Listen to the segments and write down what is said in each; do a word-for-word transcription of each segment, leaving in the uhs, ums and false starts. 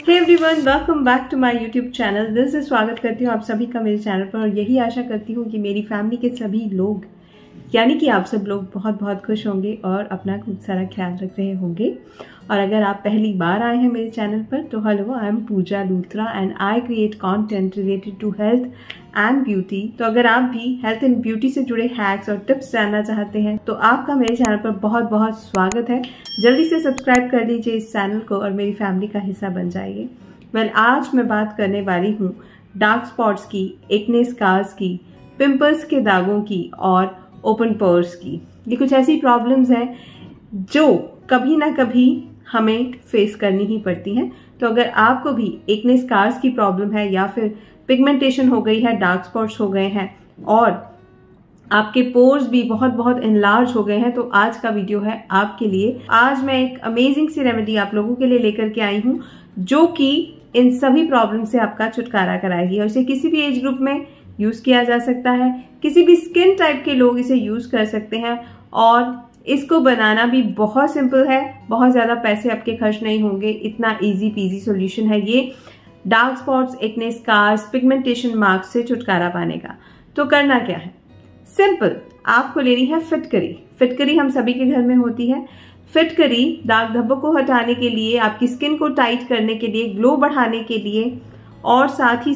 Hey everyone, welcome back to my YouTube channel. This is स्वागत करती हूँ आप सभी का मेरे चैनल पर और यही आशा करती हूँ कि मेरी फैमिली के सभी लोग यानी कि आप सब लोग बहुत बहुत खुश होंगे और अपना खूब सारा ख्याल रख रहे होंगे। और अगर आप पहली बार आए हैं मेरे चैनल पर तो hello, I am Pooja Luthra and I create content related to health and beauty. तो अगर आप भी हेल्थ एंड ब्यूटी से जुड़े हैक्स और टिप्स जानना चाहते हैं तो आपका मेरे चैनल पर बहुत बहुत स्वागत है। जल्दी से सब्सक्राइब कर लीजिए इस चैनल को और मेरी फैमिली का हिस्सा बन जाइए। वेल, आज मैं बात करने वाली हूँ डार्क स्पॉट्स की, एक्ने स्कार्स की, पिंपल्स के दागों की और ओपन पोर्स की। ये कुछ ऐसी प्रॉब्लम्स हैं जो कभी ना कभी हमें फेस करनी ही पड़ती हैं। तो अगर आपको भी एक्ने स्कार्स की प्रॉब्लम है या फिर पिगमेंटेशन हो गई है, डार्क स्पॉट्स हो गए हैं और आपके पोर्स भी बहुत बहुत इनलार्ज हो गए हैं तो आज का वीडियो है आपके लिए। आज मैं एक अमेजिंग सी रेमेडी आप लोगों के लिए लेकर के आई हूँ जो कि इन सभी प्रॉब्लम से आपका छुटकारा कराएगी और इसे किसी भी एज ग्रुप में यूज किया जा सकता है। किसी भी स्किन टाइप के लोग इसे यूज कर सकते हैं और इसको बनाना भी बहुत सिंपल है। बहुत ज्यादा पैसे आपके खर्च नहीं होंगे, इतना इजी पीजी सॉल्यूशन है ये dark spots, acne scars, pigmentation marks से छुटकारा पाने का। तो करना क्या है, सिंपल, आपको लेनी है फिटकरी। फिटकरी हम सभी के घर में होती है। फिटकरी दाग धब्बों को हटाने के लिए, आपकी स्किन को टाइट करने के लिए, ग्लो बढ़ाने के लिए और साथ ही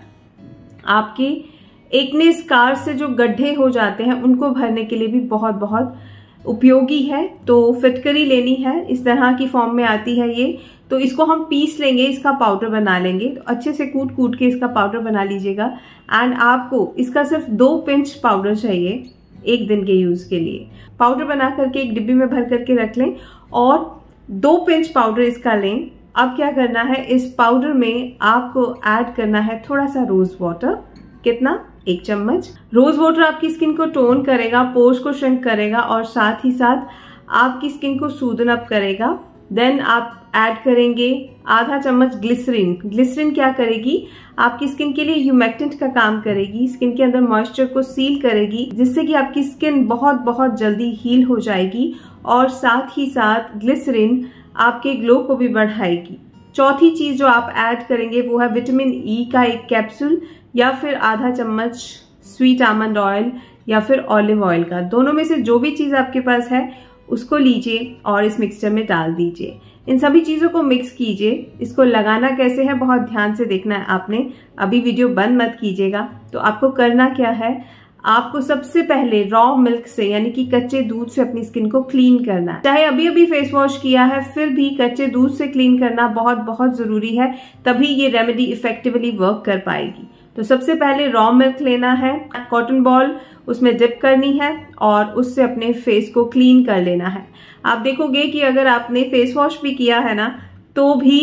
साथ आपके एक्ने स्कार से जो गड्ढे हो जाते हैं उनको भरने के लिए भी बहुत बहुत उपयोगी है। तो फिटकरी लेनी है, इस तरह की फॉर्म में आती है ये। तो इसको हम पीस लेंगे, इसका पाउडर बना लेंगे। तो अच्छे से कूट कूट के इसका पाउडर बना लीजिएगा एंड आपको इसका सिर्फ दो पिंच पाउडर चाहिए एक दिन के यूज के लिए। पाउडर बना करके एक डिब्बी में भर करके रख लें और दो पिंच पाउडर इसका लें। अब क्या करना है, इस पाउडर में आपको ऐड करना है थोड़ा सा रोज वाटर। कितना? एक चम्मच। रोज वाटर आपकी स्किन को टोन करेगा, पोर्स को श्रिंक करेगा और साथ ही साथ आपकी स्किन को सूदन अप करेगा। देन आप ऐड करेंगे आधा चम्मच ग्लिसरीन। ग्लिसरीन क्या करेगी, आपकी स्किन के लिए ह्यूमेक्टेंट का काम करेगी, स्किन के अंदर मॉइस्चर को सील करेगी जिससे कि आपकी स्किन बहुत बहुत जल्दी हील हो जाएगी और साथ ही साथ ग्लिसरीन आपके ग्लो को भी बढ़ाएगी। चौथी चीज जो आप ऐड करेंगे वो है विटामिन ई का एक कैप्सूल या फिर आधा चम्मच स्वीट आमंड ऑयल या फिर ऑलिव ऑयल का। दोनों में से जो भी चीज आपके पास है उसको लीजिए और इस मिक्सचर में डाल दीजिए। इन सभी चीजों को मिक्स कीजिए। इसको लगाना कैसे है बहुत ध्यान से देखना है आपने, अभी वीडियो बंद मत कीजिएगा। तो आपको करना क्या है, आपको सबसे पहले रॉ मिल्क से यानी कि कच्चे दूध से अपनी स्किन को क्लीन करना है। चाहे अभी अभी फेस वॉश किया है फिर भी कच्चे दूध से क्लीन करना बहुत बहुत जरूरी है, तभी ये रेमेडी इफेक्टिवली वर्क कर पाएगी। तो सबसे पहले रॉ मिल्क लेना है, कॉटन बॉल उसमें डिप करनी है और उससे अपने फेस को क्लीन कर लेना है। आप देखोगे कि अगर आपने फेस वॉश भी किया है ना तो भी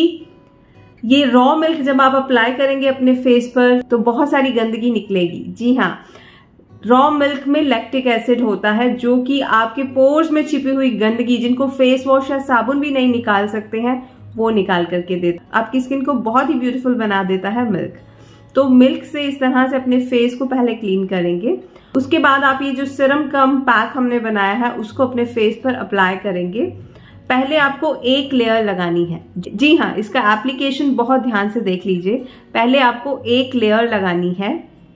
ये रॉ मिल्क जब आप अप्लाई करेंगे अपने फेस पर तो बहुत सारी गंदगी निकलेगी। जी हाँ, रॉ मिल्क में लैक्टिक एसिड होता है जो कि आपके पोर्स में छिपी हुई गंदगी, जिनको फेस वॉश या साबुन भी नहीं निकाल सकते हैं, वो निकाल करके देता, आपकी स्किन को बहुत ही ब्यूटीफुल बना देता है मिल्क। तो मिल्क से इस तरह से अपने फेस को पहले क्लीन करेंगे। उसके बाद आप ये जो सीरम कम पैक हमने बनाया है उसको अपने फेस पर अप्लाई करेंगे। पहले आपको एक लेयर लगानी है। जी हाँ, इसका एप्लीकेशन बहुत ध्यान से देख लीजिए। पहले आपको एक लेयर लगानी है,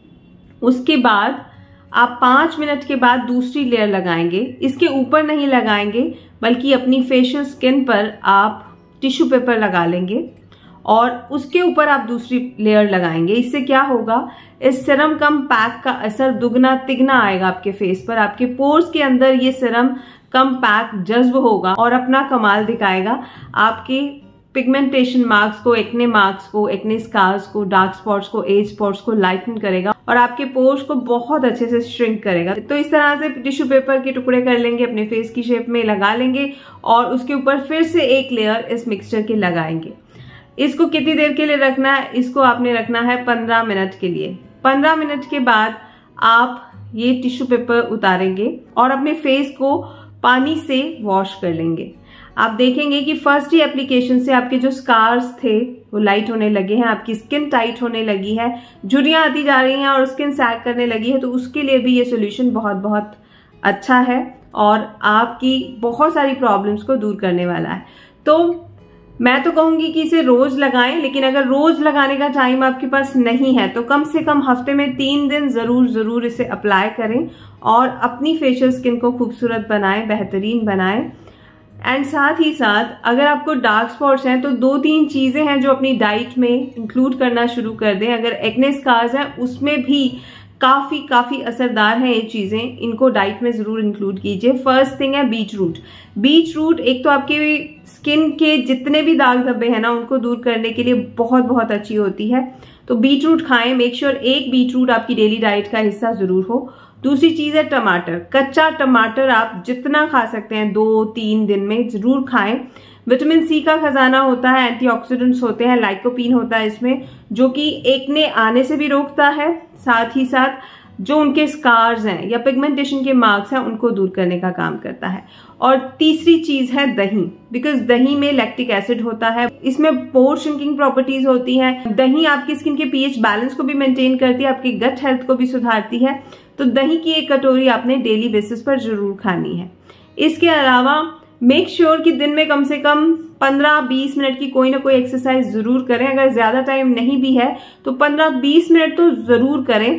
उसके बाद आप पांच मिनट के बाद दूसरी लेयर लगाएंगे। इसके ऊपर नहीं लगाएंगे बल्कि अपनी फेशियल स्किन पर आप टिश्यू पेपर लगा लेंगे और उसके ऊपर आप दूसरी लेयर लगाएंगे। इससे क्या होगा, इस सीरम कम पैक का असर दुगना तिगना आएगा आपके फेस पर। आपके पोर्स के अंदर ये सीरम कम पैक जज्ब होगा और अपना कमाल दिखाएगा। आपके पिगमेंटेशन मार्क्स को, एक्ने मार्क्स को, एक्ने स्कार्स को, डार्क स्पॉट्स को, एज स्पॉट्स को लाइटन करेगा और आपके पोर्स को बहुत अच्छे से श्रिंक करेगा। तो इस तरह से टिश्यू पेपर के टुकड़े कर लेंगे, अपने फेस की शेप में लगा लेंगे और उसके ऊपर फिर से एक लेयर इस मिक्सचर के लगाएंगे। इसको कितनी देर के लिए रखना है, इसको आपने रखना है पंद्रह मिनट के लिए। पंद्रह मिनट के बाद आप ये टिश्यू पेपर उतारेंगे और अपने फेस को पानी से वॉश कर लेंगे। आप देखेंगे कि फर्स्ट ही एप्लीकेशन से आपके जो स्कार्स थे वो लाइट होने लगे हैं, आपकी स्किन टाइट होने लगी है, झुर्रियां आती जा रही हैं और स्किन सैग करने लगी है। तो उसके लिए भी ये सोल्यूशन बहुत बहुत अच्छा है और आपकी बहुत सारी प्रॉब्लम्स को दूर करने वाला है। तो मैं तो कहूंगी कि इसे रोज लगाएं, लेकिन अगर रोज लगाने का टाइम आपके पास नहीं है तो कम से कम हफ्ते में तीन दिन जरूर जरूर इसे अप्लाई करें और अपनी फेशियल स्किन को खूबसूरत बनाएं, बेहतरीन बनाएं। एंड साथ ही साथ अगर आपको डार्क स्पॉट्स हैं तो दो तीन चीजें हैं जो अपनी डाइट में इंक्लूड करना शुरू कर दें। अगर एक्ने स्कार्स हैं उसमें भी काफी काफी असरदार हैं ये चीजें, इनको डाइट में जरूर इंक्लूड कीजिए। फर्स्ट थिंग है बीट रूट। बीट रूट एक तो आपके स्किन के जितने भी दाग धब्बे हैं ना उनको दूर करने के लिए बहुत बहुत अच्छी होती है, तो बीट रूट खाएं। मेक श्योर एक बीट रूट आपकी डेली डाइट का हिस्सा जरूर हो। दूसरी चीज है टमाटर। कच्चा टमाटर आप जितना खा सकते हैं दो तीन दिन में जरूर खाएं। विटामिन सी का खजाना होता है, एंटीऑक्सीडेंट्स होते हैं, लाइकोपीन होता है इसमें, जो कि एक्ने आने से भी रोकता है, साथ ही साथ जो उनके स्कार्स हैं या पिगमेंटेशन के मार्क्स हैं उनको दूर करने का काम करता है। और तीसरी चीज है दही, बिकॉज दही में लैक्टिक एसिड होता है, इसमें पोर श्रिंकिंग प्रॉपर्टीज होती हैं। दही आपकी स्किन के पीएच बैलेंस को भी मेंटेन करती है, आपकी गट हेल्थ को भी सुधारती है। तो दही की एक कटोरी आपने डेली बेसिस पर जरूर खानी है। इसके अलावा मेक श्योर sure कि दिन में कम से कम पंद्रह बीस मिनट की कोई ना कोई एक्सरसाइज जरूर करें। अगर ज्यादा टाइम नहीं भी है तो पंद्रह बीस मिनट तो जरूर करें।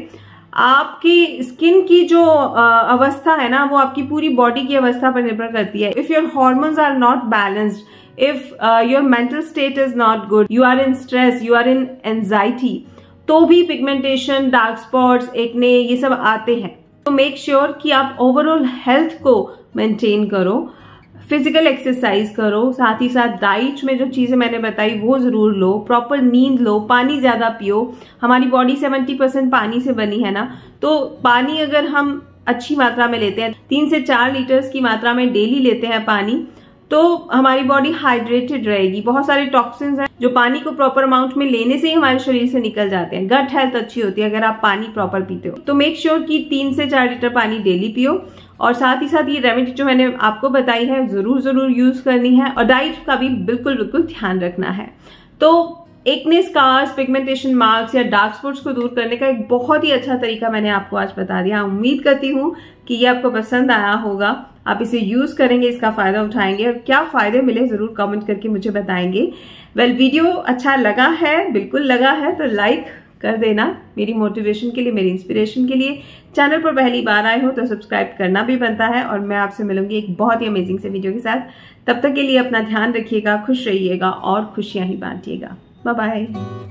आपकी स्किन की जो अवस्था है ना वो आपकी पूरी बॉडी की अवस्था पर निर्भर करती है। If your hormones are not balanced, if your mental state is not good, you are in stress, you are in anxiety, तो भी पिगमेंटेशन, डार्क स्पॉट्स, एक्ने ये सब आते हैं। तो मेक श्योर sure कि आप ओवरऑल हेल्थ को मेंटेन करो, फिजिकल एक्सरसाइज करो, साथ ही साथ डाइट में जो चीजें मैंने बताई वो जरूर लो, प्रॉपर नींद लो, पानी ज्यादा पियो। हमारी बॉडी सेवेंटी परसेंट पानी से बनी है ना, तो पानी अगर हम अच्छी मात्रा में लेते हैं, तीन से चार लीटर्स की मात्रा में डेली लेते हैं पानी, तो हमारी बॉडी हाइड्रेटेड रहेगी। बहुत सारे टॉक्सिन्स हैं जो पानी को प्रॉपर अमाउंट में लेने से ही हमारे शरीर से निकल जाते हैं। गट हेल्थ अच्छी होती है अगर आप पानी प्रॉपर पीते हो। तो मेक श्योर कि तीन से चार लीटर पानी डेली पियो और साथ ही साथ ये रेमेडी जो मैंने आपको बताई है जरूर जरूर यूज करनी है और डाइट का भी बिल्कुल बिल्कुल ध्यान रखना है। तो एक्ने स्कार्स, पिगमेंटेशन मार्क्स या डार्क स्पॉट्स को दूर करने का एक बहुत ही अच्छा तरीका मैंने आपको आज बता दिया। उम्मीद करती हूँ कि ये आपको पसंद आया होगा, आप इसे यूज करेंगे, इसका फायदा उठाएंगे और क्या फायदे मिले जरूर कमेंट करके मुझे बताएंगे। वेल well, वीडियो अच्छा लगा है, बिल्कुल लगा है तो लाइक कर देना मेरी मोटिवेशन के लिए, मेरी इंस्पिरेशन के लिए। चैनल पर पहली बार आए हो तो सब्सक्राइब करना भी बनता है और मैं आपसे मिलूंगी एक बहुत ही अमेजिंग से वीडियो के साथ। तब तक के लिए अपना ध्यान रखिएगा, खुश रहिएगा और खुशियां ही बांटिएगा। Bye bye.